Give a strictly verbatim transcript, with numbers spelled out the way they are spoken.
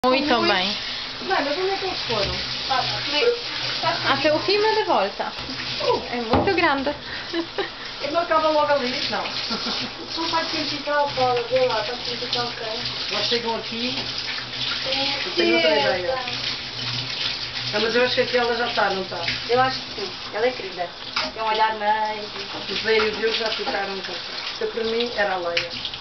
Muito bem. Vai, mas onde é que eles foram? Até o fim da volta. É muito grande. Eu marcava logo ali. Não. São quatrocentos e tal, Paula, vê lá, quatrocentos e tal, ok. Elas chegam aqui. É, Eu tenho outra ideia. Ah, mas eu acho que aquela já está, não está? Eu acho que sim, ela é querida. Tem um olhar meio. Os velhos e eu já ficaram com. Eu, para mim, era a Leia.